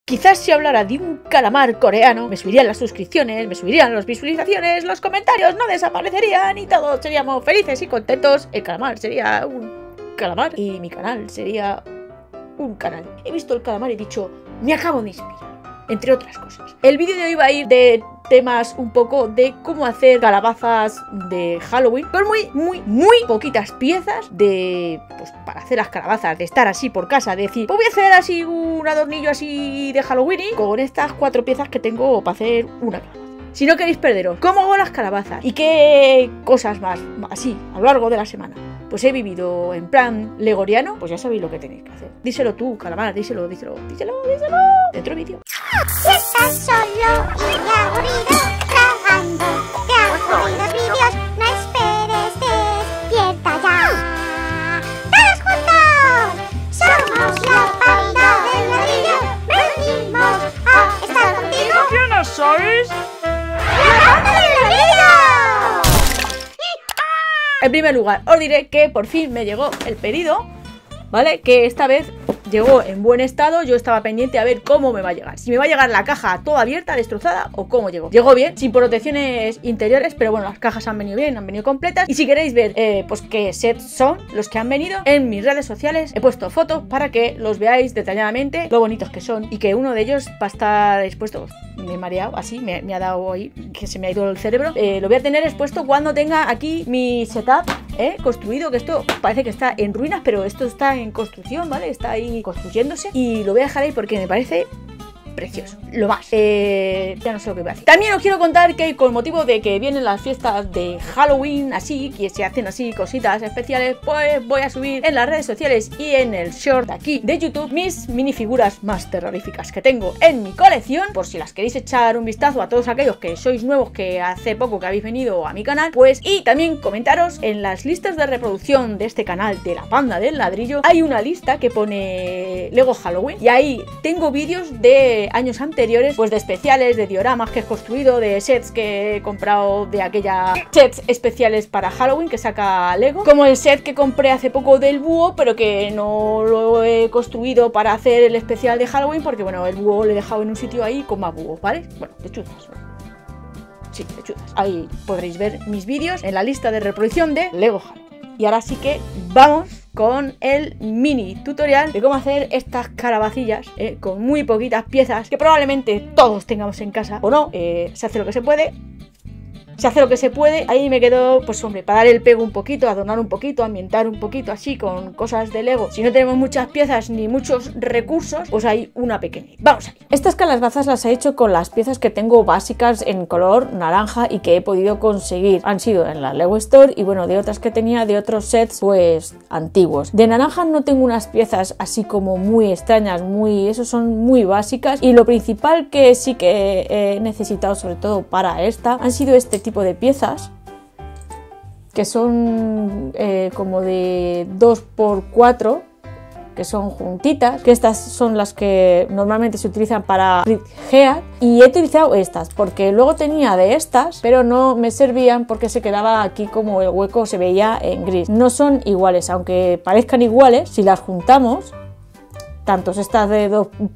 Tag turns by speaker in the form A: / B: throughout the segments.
A: Quizás si hablara de un calamar coreano, me subirían las suscripciones, me subirían las visualizaciones, los comentarios no desaparecerían y todos seríamos felices y contentos. El calamar sería un calamar y mi canal sería un canal. He visto el calamar y he dicho, me acabo de inspirar, entre otras cosas. El vídeo de hoy va a ir de temas un poco de cómo hacer calabazas de Halloween con muy poquitas piezas de, pues, para hacer las calabazas, de estar así por casa, de decir, pues voy a hacer así un adornillo así de Halloween y con estas 4 piezas que tengo para hacer una calabaza. Si no queréis perderos cómo hago las calabazas y qué cosas más así a lo largo de la semana, pues he vivido en plan legoriano, pues ya sabéis lo que tenéis que hacer. Díselo tú, calamar, díselo dentro del vídeo.
B: Si estás solo y aburrido, trabajando de aburridos vídeos, no esperes, despierta ya. ¡Todos juntos! Somos la banda del ladrillo, venimos a estar contigo.
A: ¿Quiénes sois?
B: ¡La banda del ladrillo!
A: En primer lugar, os diré que por fin me llegó el pedido, ¿vale? Que esta vez llegó en buen estado. Yo estaba pendiente a ver cómo me va a llegar. Si me va a llegar la caja toda abierta, destrozada, o cómo llegó. Llegó bien, sin protecciones interiores, pero bueno, las cajas han venido bien, han venido completas. Y si queréis ver, pues qué sets son los que han venido, en mis redes sociales he puesto fotos para que los veáis detalladamente, lo bonitos que son. Y que uno de ellos va a estar expuesto. Me he mareado, así, me ha dado ahí, que se me ha ido el cerebro. Lo voy a tener expuesto cuando tenga aquí mi setup construido, que esto parece que está en ruinas, pero esto está en construcción, ¿vale? Está ahí construyéndose y lo voy a dejar ahí porque me parece precioso, lo más. Ya no sé lo que voy a decir. También os quiero contar que con motivo de que vienen las fiestas de Halloween, así, que se hacen así cositas especiales, pues voy a subir en las redes sociales y en el short de aquí de YouTube mis minifiguras más terroríficas que tengo en mi colección, por si las queréis echar un vistazo a todos aquellos que sois nuevos, que hace poco que habéis venido a mi canal, pues, y también comentaros en las listas de reproducción de este canal de la Banda del Ladrillo, hay una lista que pone Lego Halloween y ahí tengo vídeos de años anteriores, pues de especiales, de dioramas que he construido, de sets que he comprado de aquella sets especiales para Halloween que saca Lego, como el set que compré hace poco del búho, pero que no lo he construido para hacer el especial de Halloween porque bueno, el búho lo he dejado en un sitio ahí con más búhos, ¿vale? Bueno, lechuzas. Sí, lechuzas. Ahí podréis ver mis vídeos en la lista de reproducción de Lego Halloween. Y ahora sí que vamos con el mini tutorial de cómo hacer estas calabacillas con muy poquitas piezas que probablemente todos tengamos en casa o no. Se hace lo que se puede. Se hace lo que se puede. Ahí me quedo, pues hombre, para dar el pego un poquito, adornar un poquito, ambientar un poquito así con cosas de Lego. Si no tenemos muchas piezas ni muchos recursos, pues hay una pequeña. Vamos allá. Estas calabazas las he hecho con las piezas que tengo básicas en color naranja y que he podido conseguir. Han sido en la Lego Store y bueno, de otras que tenía de otros sets, pues antiguos. De naranja no tengo unas piezas así como muy extrañas, esos son muy básicas. Y lo principal que sí que he necesitado, sobre todo para esta, han sido este tipo de piezas que son como de 2×4, que son juntitas, que estas son las que normalmente se utilizan para Gear, y he utilizado estas porque luego tenía de estas, pero no me servían porque se quedaba aquí como el hueco se veía en gris. No son iguales, aunque parezcan iguales, si las juntamos, tanto estas de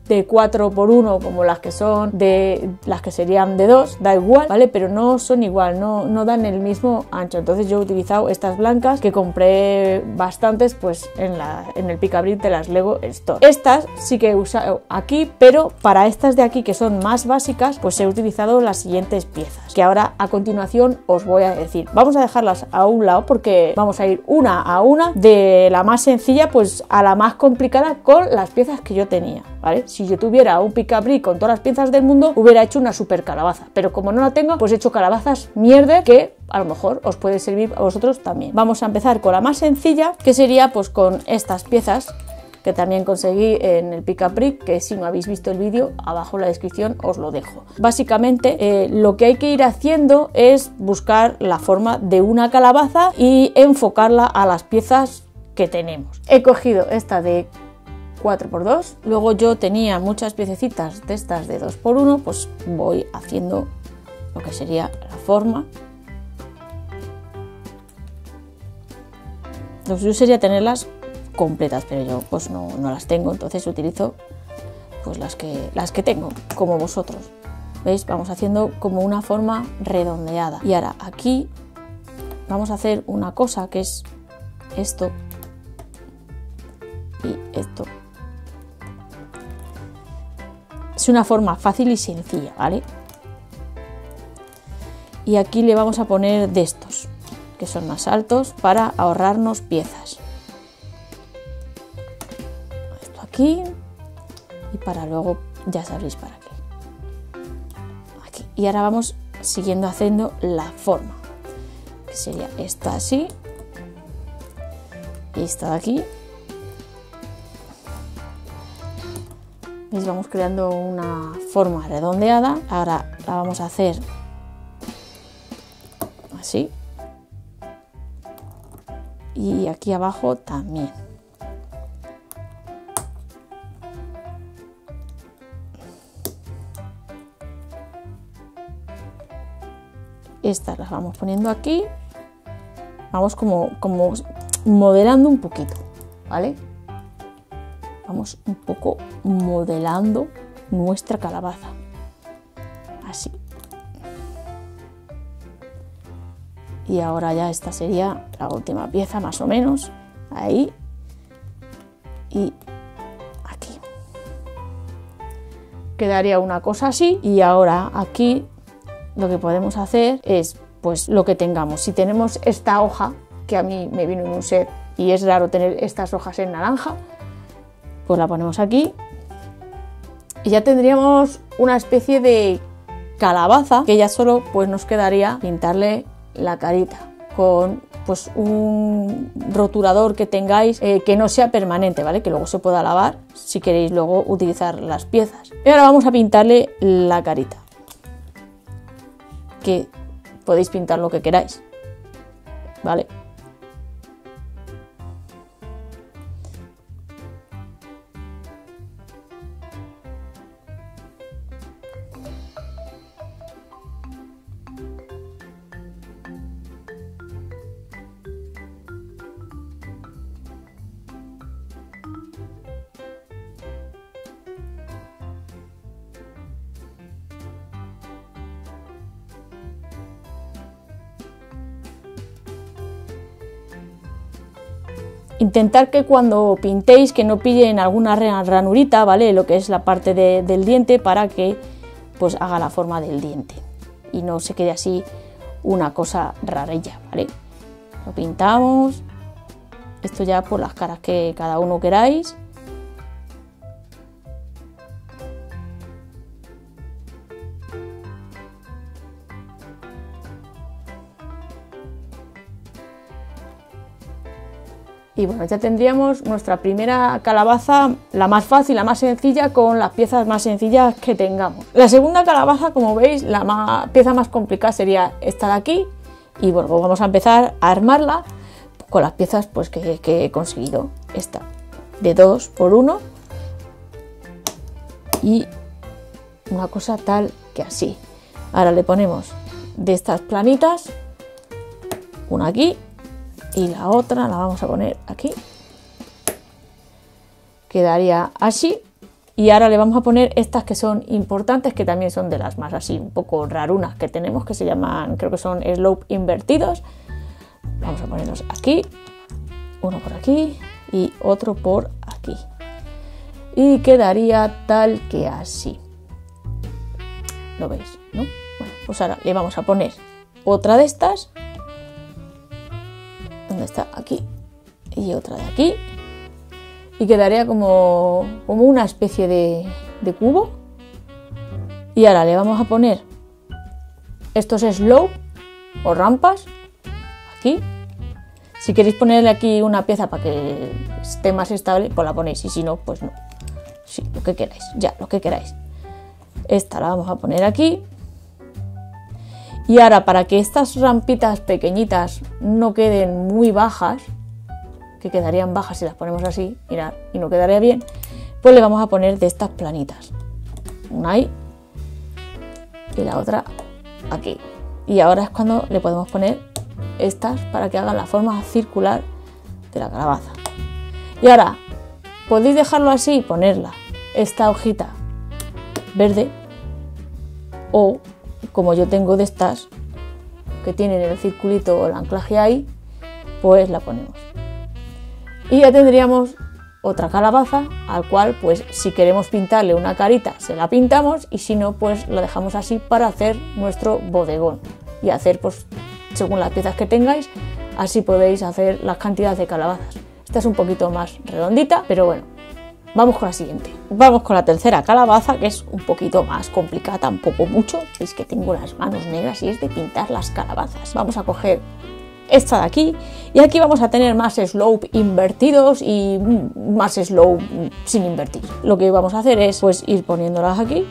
A: 4×1 como las que son de las que serían de 2, da igual, ¿vale? Pero no son igual, no dan el mismo ancho. Entonces yo he utilizado estas blancas que compré bastantes pues en el Picabrick de las Lego Store. Estas sí que he usado aquí, pero para estas de aquí que son más básicas, pues he utilizado las siguientes piezas, que ahora a continuación os voy a decir. Vamos a dejarlas a un lado porque vamos a ir una a una, de la más sencilla pues a la más complicada con las piezas que yo tenía, ¿vale? Si yo tuviera un Picabrick con todas las piezas del mundo, hubiera hecho una super calabaza, pero como no la tengo, pues he hecho calabazas mierda que a lo mejor os puede servir a vosotros también. Vamos a empezar con la más sencilla, que sería pues con estas piezas que también conseguí en el Picabrick, que si no habéis visto el vídeo, abajo en la descripción os lo dejo. Básicamente lo que hay que ir haciendo es buscar la forma de una calabaza y enfocarla a las piezas que tenemos. He cogido esta de 4×2, luego yo tenía muchas piececitas de estas de 2×1, pues voy haciendo lo que sería la forma. Lo suyo sería tenerlas completas, pero yo pues no las tengo, entonces utilizo pues las que tengo, como vosotros. ¿Veis? Vamos haciendo como una forma redondeada. Y ahora aquí vamos a hacer una cosa que es esto y esto. Es una forma fácil y sencilla, ¿vale? Y aquí le vamos a poner de estos, que son más altos, para ahorrarnos piezas. Esto aquí y para luego, ya sabéis para qué. Aquí. Y ahora vamos siguiendo haciendo la forma, que sería esta así y esta de aquí. ¿Veis? Vamos creando una forma redondeada. Ahora la vamos a hacer así. Y aquí abajo también. Estas las vamos poniendo aquí. Vamos como modelando un poquito, ¿vale? Vamos un poco modelando nuestra calabaza. Así. Y ahora ya esta sería la última pieza, más o menos. Ahí. Y aquí. Quedaría una cosa así. Y ahora aquí lo que podemos hacer es pues lo que tengamos. Si tenemos esta hoja, que a mí me vino en un set y es raro tener estas hojas en naranja, pues la ponemos aquí y ya tendríamos una especie de calabaza que ya solo pues nos quedaría pintarle la carita con pues un rotulador que tengáis que no sea permanente, ¿vale? Que luego se pueda lavar si queréis luego utilizar las piezas. Y ahora vamos a pintarle la carita, que podéis pintar lo que queráis, ¿vale? Intentar que cuando pintéis que no pillen alguna ranurita, ¿vale? Lo que es la parte del diente, para que pues haga la forma del diente y no se quede así una cosa rarilla, ¿vale? Lo pintamos. Esto ya por las caras que cada uno queráis. Y bueno, ya tendríamos nuestra primera calabaza, la más fácil, la más sencilla, con las piezas más sencillas que tengamos. La segunda calabaza, como veis, la pieza más complicada sería esta de aquí. Y bueno, pues vamos a empezar a armarla con las piezas pues, que he conseguido. Esta de 2 por 1 y una cosa tal que así. Ahora le ponemos de estas planitas, una aquí. Y la otra la vamos a poner aquí. Quedaría así. Y ahora le vamos a poner estas que son importantes, que también son de las más así un poco rarunas que tenemos, que se llaman, creo que son slope invertidos. Vamos a ponerlos aquí. Uno por aquí y otro por aquí. Y quedaría tal que así. ¿Lo veis? ¿No? Bueno, pues ahora le vamos a poner otra de estas. ¿Dónde está? Aquí. Y otra de aquí. Y quedaría como una especie de cubo. Y ahora le vamos a poner estos slope o rampas aquí. Si queréis ponerle aquí una pieza para que esté más estable, pues la ponéis. Y si no, pues no. Sí, lo que queráis. Ya, lo que queráis. Esta la vamos a poner aquí. Y ahora, para que estas rampitas pequeñitas no queden muy bajas, que quedarían bajas si las ponemos así, mirad, y no quedaría bien, pues le vamos a poner de estas planitas. Una ahí y la otra aquí. Y ahora es cuando le podemos poner estas para que hagan la forma circular de la calabaza. Y ahora, podéis dejarlo así y ponerla esta hojita verde, o como yo tengo de estas que tienen el circulito o el anclaje ahí, pues la ponemos. Y ya tendríamos otra calabaza al cual, pues si queremos pintarle una carita se la pintamos, y si no, pues la dejamos así para hacer nuestro bodegón y hacer, pues según las piezas que tengáis, así podéis hacer las cantidades de calabazas. Esta es un poquito más redondita, pero bueno, vamos con la siguiente. Vamos con la tercera calabaza, que es un poquito más complicada, tampoco mucho. Veis que tengo las manos negras y es de pintar las calabazas. Vamos a coger esta de aquí, y aquí vamos a tener más slope invertidos y más slope sin invertir. Lo que vamos a hacer es pues ir poniéndolas aquí,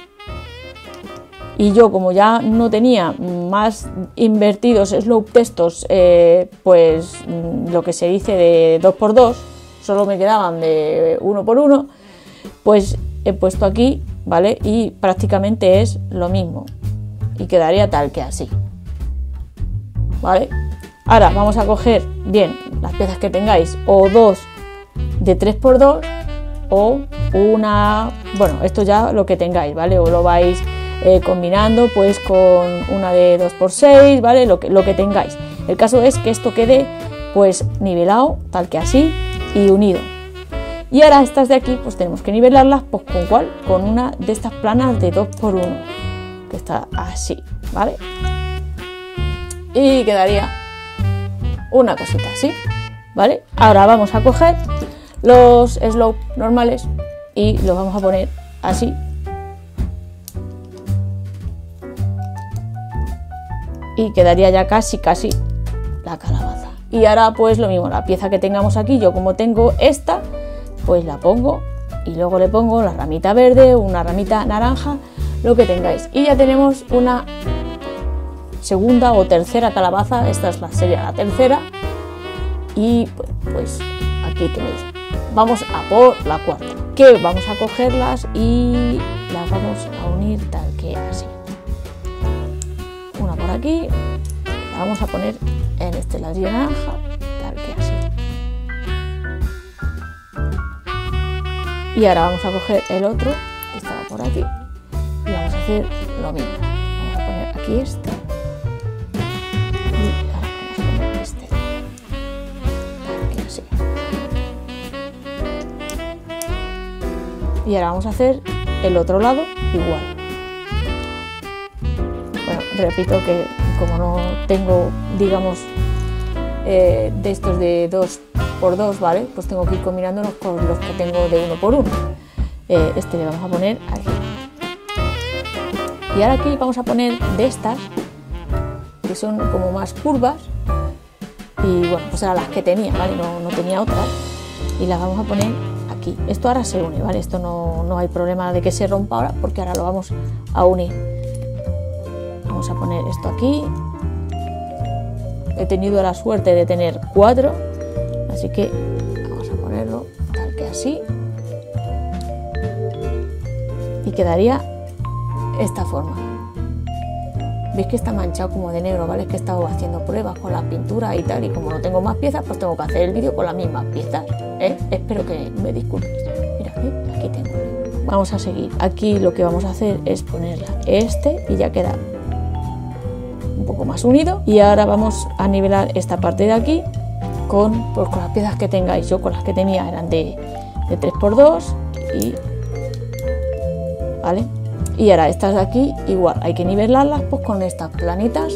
A: y yo, como ya no tenía más invertidos slope textos, pues lo que se dice de 2×2, solo me quedaban de 1×1, pues he puesto aquí, ¿vale? Y prácticamente es lo mismo, y quedaría tal que así, ¿vale? Ahora vamos a coger bien las piezas que tengáis, o dos de 3×2 o una, bueno, esto ya lo que tengáis, ¿vale? O lo vais combinando pues con una de 2×6, ¿vale? Lo que tengáis. El caso es que esto quede pues nivelado, tal que así, y unido. Y ahora estas de aquí pues tenemos que nivelarlas, pues ¿con cuál? Con una de estas planas de 2×1, que está así, ¿vale? Y quedaría una cosita así, ¿vale? Ahora vamos a coger los slope normales y los vamos a poner así, y quedaría ya casi la calabaza. Y ahora pues lo mismo, la pieza que tengamos aquí, yo como tengo esta, pues la pongo, y luego le pongo la ramita verde, una ramita naranja, lo que tengáis, y ya tenemos una segunda o tercera calabaza. Esta sería la tercera, y pues aquí tenéis. Vamos a por la cuarta, que vamos a cogerlas y las vamos a unir tal que así, una por aquí, la vamos a poner en este ladrillo naranja tal que así, y ahora vamos a coger el otro que estaba por aquí y vamos a hacer lo mismo. Vamos a poner aquí este, y ahora vamos a poner este tal que así, y ahora vamos a hacer el otro lado igual. Bueno, repito que como no tengo, digamos, de estos de 2×2, ¿vale? Pues tengo que ir combinándolos con los que tengo de 1×1. Este le vamos a poner aquí. Y ahora aquí vamos a poner de estas, que son como más curvas. Y bueno, pues eran las que tenía, ¿vale? No tenía otras. Y las vamos a poner aquí. Esto ahora se une, ¿vale? Esto no hay problema de que se rompa ahora, porque ahora lo vamos a unir. Vamos a poner esto aquí. He tenido la suerte de tener 4, así que vamos a ponerlo tal que así, y quedaría esta forma. Veis que está manchado como de negro, ¿vale? Es que he estado haciendo pruebas con la pintura y tal, y como no tengo más piezas, pues tengo que hacer el vídeo con las mismas piezas, ¿eh? Espero que me disculpéis. Mira, aquí tengo. Vamos a seguir. Aquí lo que vamos a hacer es ponerla este, y ya queda un poco más unido. Y ahora vamos a nivelar esta parte de aquí con las piezas que tengáis. Yo con las que tenía eran de 3×2, y ¿vale? Y ahora estas de aquí igual hay que nivelarlas pues con estas planitas.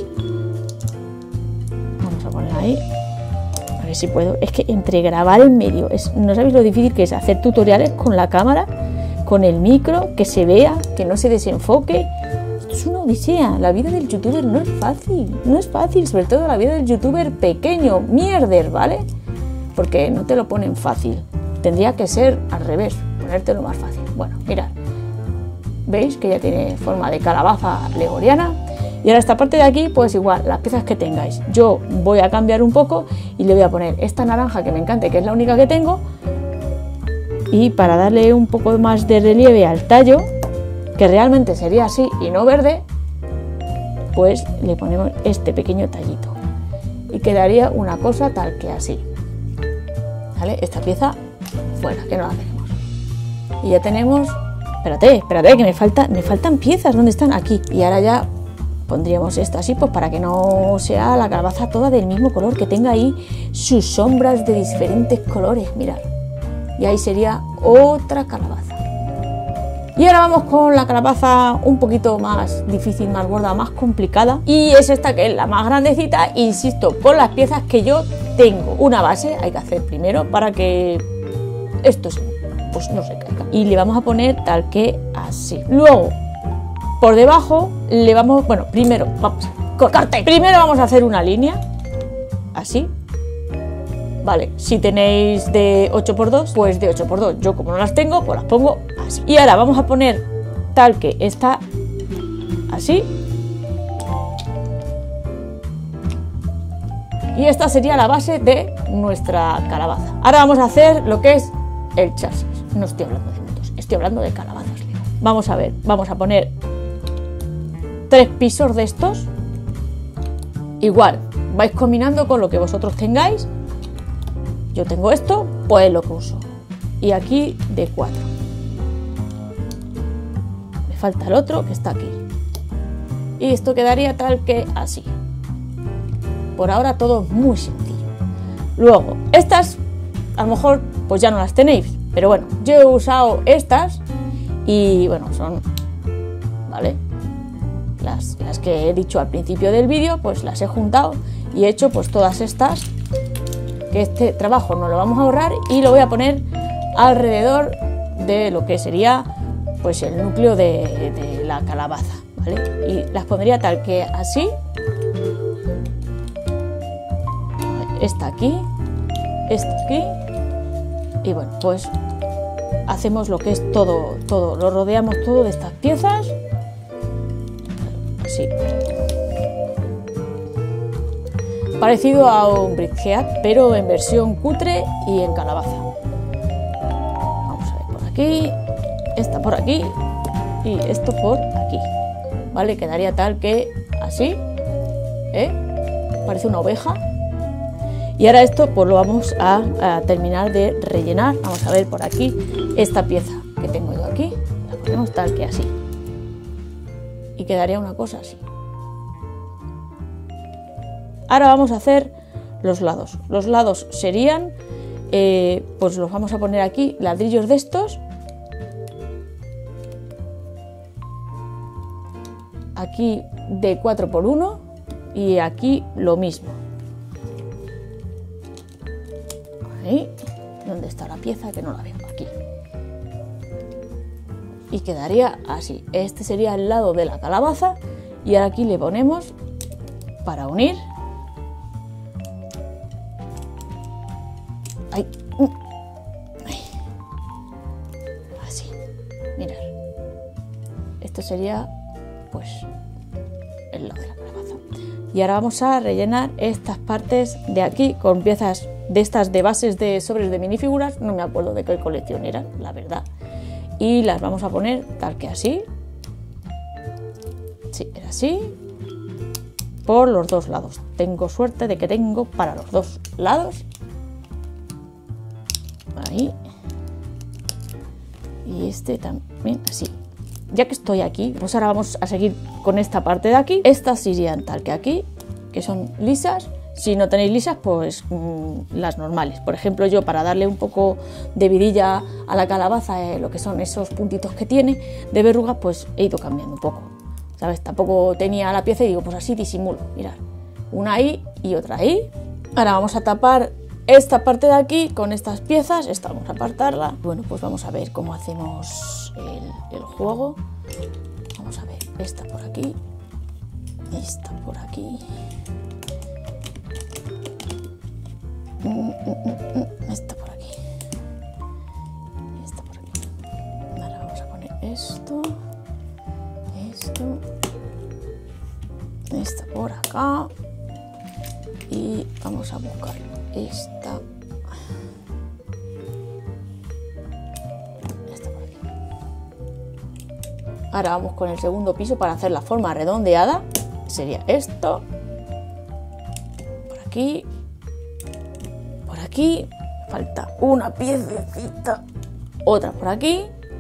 A: Vamos a poner ahí, a ver si puedo. Es que entre grabar en medio, no sabéis lo difícil que es hacer tutoriales con la cámara, con el micro, que se vea, que no se desenfoque. Es una odisea. La vida del youtuber no es fácil, sobre todo la vida del youtuber pequeño, mierder, ¿vale? Porque no te lo ponen fácil, tendría que ser al revés, ponértelo más fácil. Bueno, mirad, veis que ya tiene forma de calabaza legoriana. Y ahora esta parte de aquí, pues igual, las piezas que tengáis. Yo voy a cambiar un poco y le voy a poner esta naranja que me encanta, que es la única que tengo, y para darle un poco más de relieve al tallo, que realmente sería así y no verde, pues le ponemos este pequeño tallito y quedaría una cosa tal que así, ¿vale? Esta pieza fuera, que no la tenemos. Y ya tenemos... Espérate, que me faltan piezas. ¿Dónde están? Aquí. Y ahora ya pondríamos esto así, pues para que no sea la calabaza toda del mismo color, que tenga ahí sus sombras de diferentes colores, mirad. Y ahí sería otra calabaza. Y ahora vamos con la calabaza un poquito más difícil, más gorda, más complicada. Y es esta, que es la más grandecita, insisto, con las piezas que yo tengo. Una base hay que hacer primero para que esto pues no se caiga. Y le vamos a poner tal que así. Luego, por debajo, le vamos... Bueno, primero, vamos a corte. Primero vamos a hacer una línea, así. Vale, si tenéis de 8×2, pues de 8×2. Yo como no las tengo, pues las pongo así. Y ahora vamos a poner tal que está así. Y esta sería la base de nuestra calabaza. Ahora vamos a hacer lo que es el chasis. No estoy hablando de motos, estoy hablando de calabazas. Vamos a ver, vamos a poner 3 pisos de estos. Igual, vais combinando con lo que vosotros tengáis. Yo tengo esto, pues lo que uso. Y aquí de 4. Me falta el otro que está aquí. Y esto quedaría tal que así. Por ahora todo muy sencillo. Luego, estas a lo mejor pues ya no las tenéis. Pero bueno, yo he usado estas. Y bueno, son... ¿Vale? Las que he dicho al principio del vídeo, pues las he juntado. Y he hecho pues todas estas. Que este trabajo no lo vamos a ahorrar y lo voy a poner alrededor de lo que sería pues el núcleo de la calabaza, ¿vale? Y las pondría tal que así. Esta aquí, esta aquí. Y bueno, pues hacemos lo que es todo, lo rodeamos todo de estas piezas. Así. Parecido a un brickhead, pero en versión cutre y en calabaza. Vamos a ver por aquí, esta por aquí y esto por aquí. ¿Vale? Quedaría tal que así, parece una oveja. Y ahora esto pues lo vamos a terminar de rellenar. Vamos a ver por aquí esta pieza que tengo yo aquí. La ponemos tal que así. Y quedaría una cosa así. Ahora vamos a hacer los lados. Los lados serían, pues los vamos a poner aquí, ladrillos de estos. Aquí de 4×1 y aquí lo mismo. Ahí, ¿dónde está la pieza? Que no la veo, aquí. Y quedaría así. Este sería el lado de la calabaza y ahora aquí le ponemos para unir. Así, mirad. Esto sería pues el lado de la calabaza. Y ahora vamos a rellenar estas partes de aquí con piezas de estas de bases de sobres de minifiguras. No me acuerdo de qué colección eran, la verdad. Y las vamos a poner tal que así. Sí, era así. Por los dos lados. Tengo suerte de que tengo para los dos lados. Ahí. Y este también así. Ya que estoy aquí, pues ahora vamos a seguir con esta parte de aquí. Estas irían tal que aquí, que son lisas. Si no tenéis lisas, pues las normales. Por ejemplo, yo para darle un poco de vidilla a la calabaza, lo que son esos puntitos que tiene de verrugas, pues he ido cambiando un poco. ¿Sabes? Tampoco tenía la pieza y digo, pues así disimulo. Mirad, una ahí y otra ahí. Ahora vamos a tapar esta parte de aquí con estas piezas. Esta vamos a apartarla. Bueno, pues vamos a ver cómo hacemos el juego. Vamos a ver, esta por aquí, esta por aquí. Esta por aquí, esta por aquí. Ahora vamos a poner esto, esta por acá y vamos a buscar esta por aquí. Ahora vamos con el segundo piso para hacer la forma redondeada. Sería esto por aquí. Por aquí falta una piececita, otra por aquí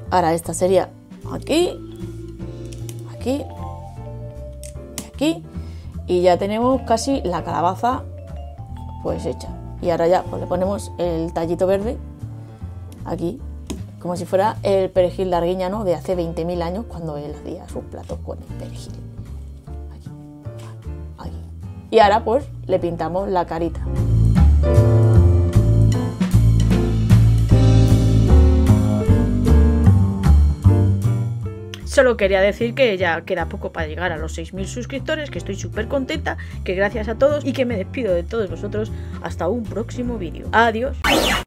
A: Ahora esta sería aquí, aquí y aquí. Y ya tenemos casi la calabaza pues hecha. Y ahora ya pues le ponemos el tallito verde aquí, como si fuera el perejil de Arguiñano de hace 20.000 años, cuando él hacía sus platos con el perejil. Aquí, aquí. Y ahora pues le pintamos la carita. Solo quería decir que ya queda poco para llegar a los 6.000 suscriptores, que estoy súper contenta, que gracias a todos y que me despido de todos vosotros hasta un próximo vídeo. Adiós.